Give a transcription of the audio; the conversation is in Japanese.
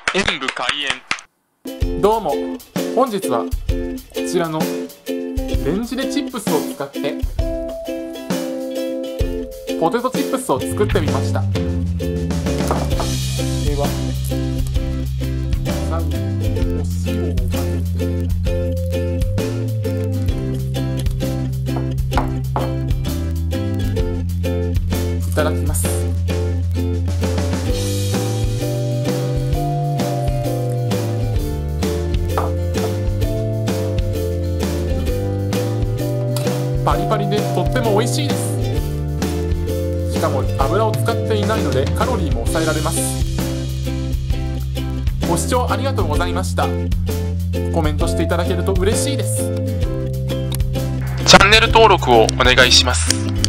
演武開演。 どうも、本日はこちらのレンジでチップスを使ってポテトチップスを作ってみました。ではまずお塩をかけていただきます。パリパリでとっても美味しいです。しかも油を使っていないのでカロリーも抑えられます。ご視聴ありがとうございました。コメントしていただけると嬉しいです。 チャンネル登録をお願いします。